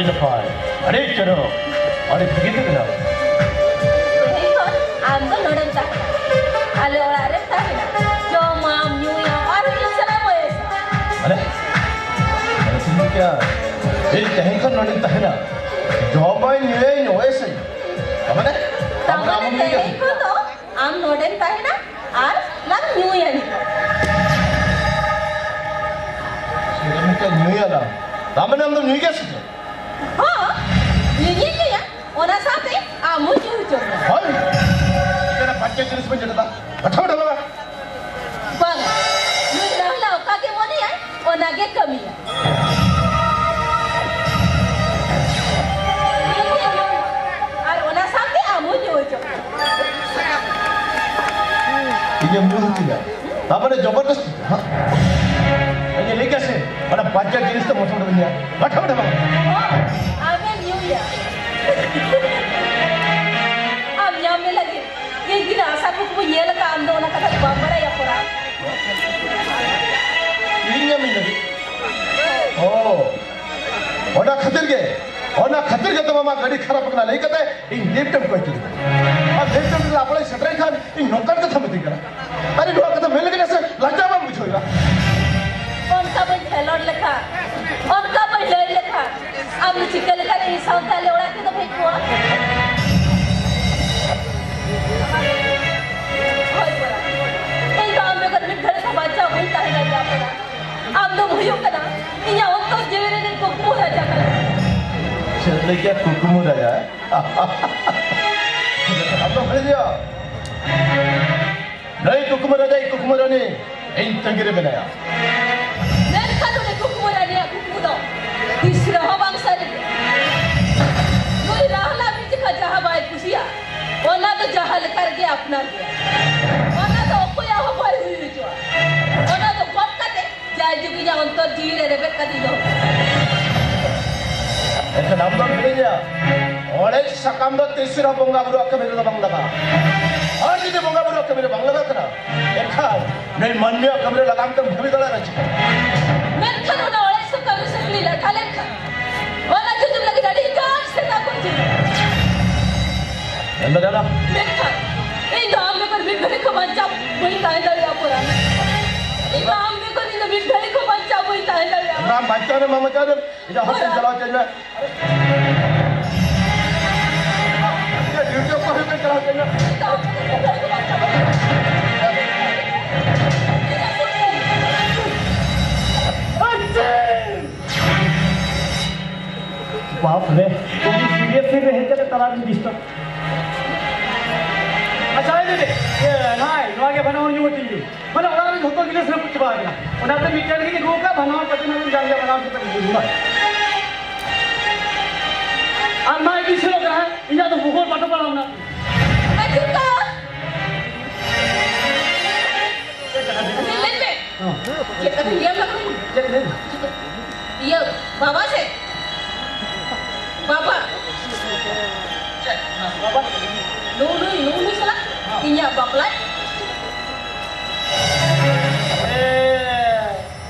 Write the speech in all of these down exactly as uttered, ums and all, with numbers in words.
Adi napai, adi cero, adi begitu kan? Hei, anda noden tak? Kalau orang Arab tak nak, jom am New York, orang yang salah boleh. Ada? Ada sini kya? Jadi cahaya kan noden tak nak? Jawab New York ni boleh sih? Apa deh? Taman cahaya kan tu, am noden tak nak, ar lang New York ni. Sekarang New York lah. Taman am tu New York sih. Haa, ini ni ya, orang sampai amu New York. Hai, kita nak pakai jenis macam apa? Betul betul apa? Bang, lu dah lau kaki mana ya? Orang ke kami ya. Ar orang sampai amu New York. Ini mudah tidak. Taman ni jabardast. Ini lekas sih. Ada pakai jenis tu macam apa ni? Betul betul apa? Ame New York. Am nyampe lagi. Ye gina asa ko ko ye la kam do na kata bambara ya pura. Ini nyampe lagi. Oh. Orang khatir ke? Orang khatir ke tu mama gadi kharap kena lagi kata ini laptop kau itu. Ah laptop tu apa lagi seterai kan ini nongkar kata mesti kena. Tadi dua kata mele kena se lajak bang muncul lah. उनका भाई खेलोड़ लिखा, उनका भाई लड़ लिखा, अब chicken लिखा नहीं साउंड ले उड़ा के तो भाई कुआ। इन काम में करने घर का बच्चा वही ताहे लग जाता है। अब तो वही होगा ना, इन यहाँ उनको जेवरे ने कुकमू राजा कर। चलने क्या कुकमू राजा है? अब तो खरीद लिया। नहीं कुकमू राजा ही कुकमू रानी इन तंगीरे बनाया। तीसरा हवांग सारे कोई राहला बीच का जहाँ बाय कुशिया और ना तो जहल करके अपना दिया और ना तो कोई आह बाय हुई जो और ना तो कब करते जाए जो कि यहाँ उनको जीरे रे बेक करी दो ऐसा नाम तो नहीं है और एक सकम तो तीसरा बंगा बुरा के मेरे तो बंगला का और जिधर बंगा बुरा के मेरे बंगला का करा एक खान नहीं मन में कमरे लगाम तो भूमि गला रची मैं खानों ना और ऐसा कभी सकली लगा लेखा और ना जो तुम लगी डाली काश से ना कुछ अंदर डाला मैं खान इन दाम में कर भी घरे को बच्चा वही ताहे डाले आप पुराने इन दाम में कर इन भी घरे को बच्चा वही ताहे डाले आप नाम बच्चा ने मामा चाहे इधर हंस चलाओ चाहिए ये ड्यूटी को ही में चलाओ चाहिए बाप रे तुम सीरियस से रहे थे तलाक में डिस्टर्ब अच्छा ये दे ये नाइ नवागे बनाओ न्यू टीवी मतलब और भी धोतो गिले से कुछ बात ना उन्हें तो मीटर की रोका बनाओ पता नहीं जान जा बनाओ तो नहीं और नाइ भी से लग रहा है इन्हें तो बहुत बातों बनाओ ना अचूका लेन में ये तो ये लग ये बाबा से Bapa, Bapa, nunu nunu salah, ini apa pelan? Eh,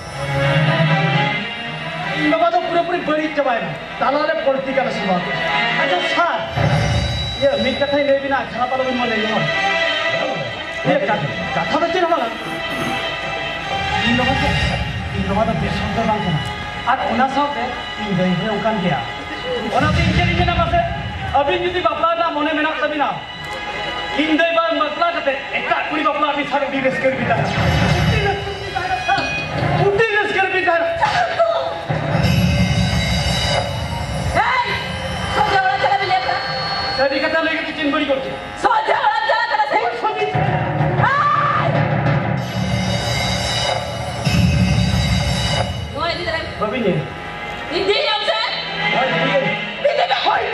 ini bapak tu pura-pura beri coba ini, talale politik ada semua. Aja sah, ya minta kau ini bina, kenapa lu mau lagi mau? Ya kata, kata tu cina mana? Ini bapak tu, ini bapak tu besar tu bang sana. Ad unas apa? Ini dah ini ukan dia. Orang tu ini ni nama se, abis jadi bapa dah mana menak tapi na. Indai bar matla kate, ekak kuri bapa abis hari di resker bida. Uti resker bida. Hey, soja orang cakap bila apa? Jadi kata lagi tu cin beri korti. Soja orang cakap kata saya. Hey, no ini terang. Babi ni. Ini yang saya. Ini dah hoi.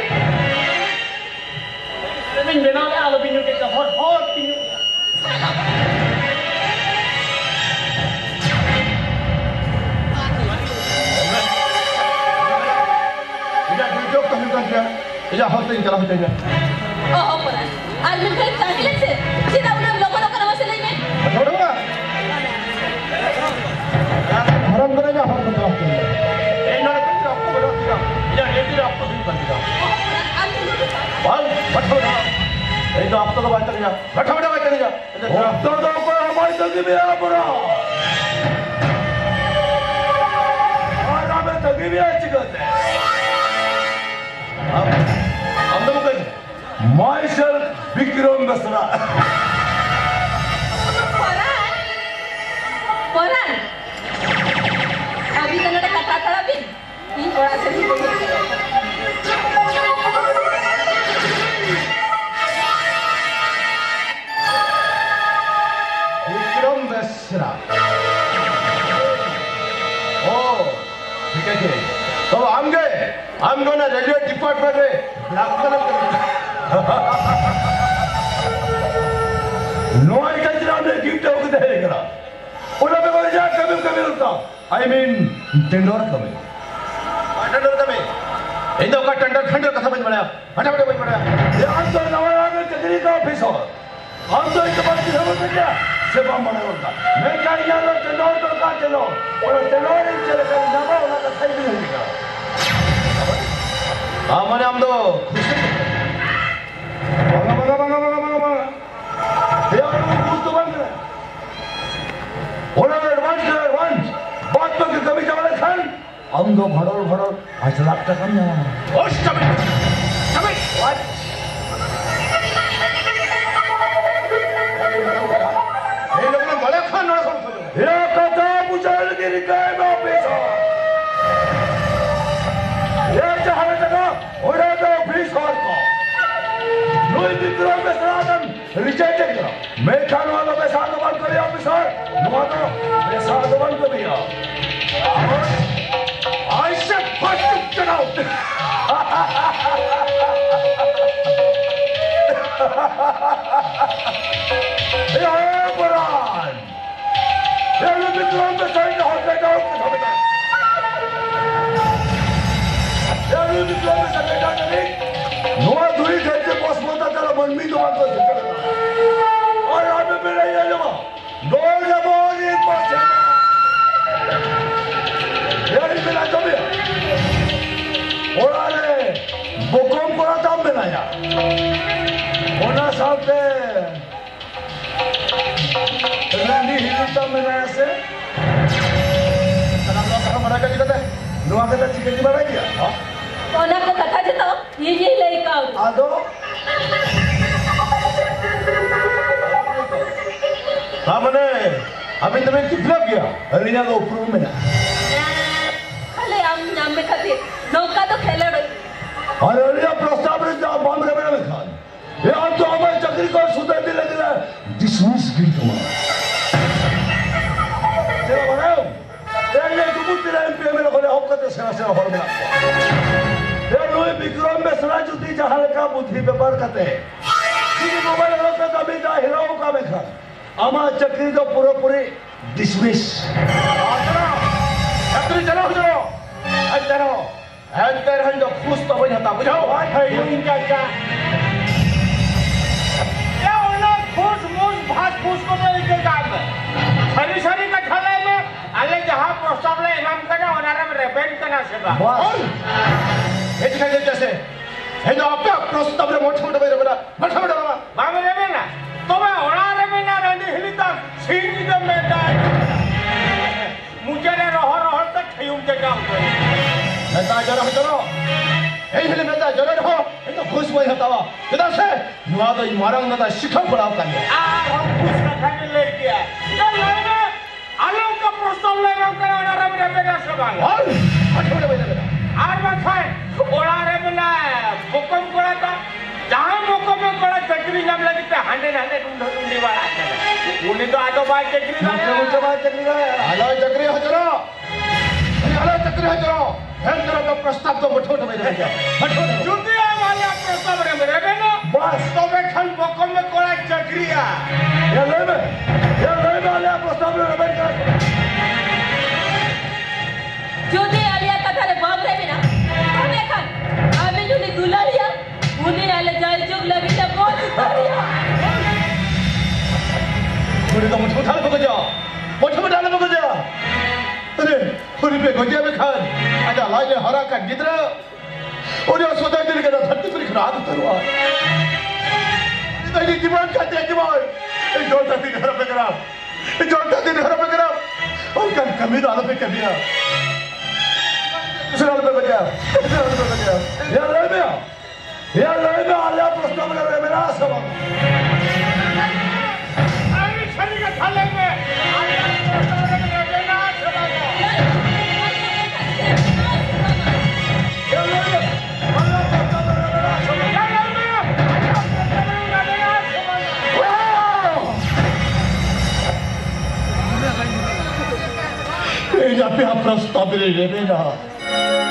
Tapi benar le alu binu kita hot hot binu. इधर duty को हम करते हैं इधर होते हैं चला होते हैं Oh, apa lah? Almin kan tahilan se. Sila ulang loko loko nama sila ini. छोड़ो ना हराम करेगा हम करते हैं ये ना कुछ आपको बड़ा दिया इधर ये भी आपको तो बात करेगा बैठा बैठा बात करेगा तो तो को हमारी तगी में आ पड़ा और हमें तगी में अच्छी करते हैं हम हम तो मुझे myself विक्रम बसरा परान परान अभी तक कथा थोड़ा भी इन थोड़ा से भी विक्रम बसरा ओ ठीक है ठीक तो हम गए हम गए ना रेलवे डिपार्टमेंट में ब्लैक कलर नोई का जनाब ने गिफ्ट हो के दे करा उन्हें भी बोले जा कभी कभी होता I mean टेंडर कभी टेंडर कभी इन दो का टेंडर टेंडर कथा बन बनाया हटा हटा बन बनाया ये हम तो नवाला में चक्री का ऑफिस हो हम तो एक बार की समझ में क्या सेवा मना होता मैं क्या यार टेंडर तो का चलो और टेंडर ही चले कर नवा वाला का सही भी नहीं का हाँ मैंने हम तो बंगा बंगा बंगा बंगा बंगा बंगा ये हम लोग कुछ तो बंद करें और एडवांस कर एडवांस बात तो कि कभी चावल खान हम दो भड़ोल भड़ोल आज लाख टका ना ओश कभी कभी व्हाट ये लोग ने बड़े खान ना समझो ये कथा बुझाने की रिकाय में ऑफिस हो ये जहाँ जगह उड़े तो ऑफिस और को नोई विक्रम में सरादन रिजेक्ट करो मैं खान वालों में साथ बंद करिए ऑफिसर नुआ तो मैं साथ बंद करिए I said first to get out ये बरान ये लोग विक्रम में साइड हॉट लेकर आउट कर सकते हैं ये लोग विक्रम में साइड लेकर नहीं नुआ दूरी करके बॉस बोलता चला मनमी तो बात कर सकते और यहाँ पे मेरा ये जमा दो जमाने एक पास है यार ये मेरा जमी और आले बुकम को ना दाम में या होना साहब पे रंडी हिलता में ना ऐसे सलाम लोग कहाँ मना कर दिखते नुआ के तो चिकन की बना किया हाँ ओना को कथा जे तो ये ये लेका आदो हाँ मैंने अभी तुम्हें कितना किया अलीना को ऊपर में ना खाली आम नाम में खातिर नौका तो खेले रही अरे अलीना प्रस्ताव में जा बंद कर मेरा खान ये हम तो हमारे चक्री को सुधर दिले दिले डिसमिस गिल तुम्हारा चलो बनाओ तेरे को बुद्धि रहे पे मेरे को ले होकर तो सेना सेना हो गया ये नोए विक्रम में सरा जुती जहां का बुद्धि पे बरकत है ठीक मोबाइल वाला का कभी जा हीरो का में खा अमा चक्री तो पूरा पूरी डिसमिस चक्री चलो चलो अंदर हो अंदर हम लोग खुश तो वही होता बुझाओ है यूं क्या क्या ये ओना खुश मुश भात फूस को तो एक काम है सरी सरी का खले में अले जहां प्रस्ताव ले इमाम करना होना रे रेपेंट करना सेवा बस ये दिखाई दे जैसे ये जो आपका प्रस्ताव रे मोटे मोटे बेरे बड़ा मोटे मोटे बड़ा बामे रे ना तो मैं होना रे में ना रंडी हिली तक सीन जो में दा मुझे रे रह रह तक खयूम के काम कर मैं ता जरा चलो ये हिल में ता जरा रहो ये तो खुश वही होता वा किधर से नुआ तो मारंग ना शिखम पड़ाव कर आ हम खुश का खाने ले गया ये लेने आलो का प्रस्ताव ले हम करना होना रे रेपेंट सेवा और मोटे मोटे बेरे आर में खाए ओला रे में ना हुकुम करा था जहां हुकुम में करा चक्री नाम लगी पे हंडे हंडे ढूंढ ढूंढी वाला है उन्हें तो आजो बात चक्री ना मुझे मुझे बात चली गया हेलो चक्री हो चलो हेलो चक्री हो चलो हम तरह का प्रस्ताव तो मोटे मोटे बेरे क्या मोटे मोटे जुटी है वाले प्रस्ताव रे मेरे बेनो बस तो मैं खन हुकुम में करा चक्रिया ये ले में ये ले में वाले प्रस्ताव में रबड़ कर जो दे आलिया कथा रे बाप रे बिना हमें खान हमें जो ने दुलारिया उन्हें आले जाय जोग लगी ले बहुत दुलारिया 우리 너무 좋다는 거죠. 못하면 거죠. 근데 우리 배 거기에 간 아자 라이에 허락한 기들아 우리 소장들이 그냥 던지들이 그냥 아주 들어와. तेरी जीवन खाते जीवन जोड़ता तीन हर पे करा जोड़ता तीन हर पे करा और कम कमी दालों पे कमी ना दूसरा पे बजा दूसरा पे बजा या ले में या ले में आलिया प्रस्ताव में रे मेरा सब अरे छली का खा लेंगे आलिया प्रस्ताव में रे मेरा सब या ले में आलिया प्रस्ताव में रे मेरा सब या पे प्रस्ताव में रे मेरा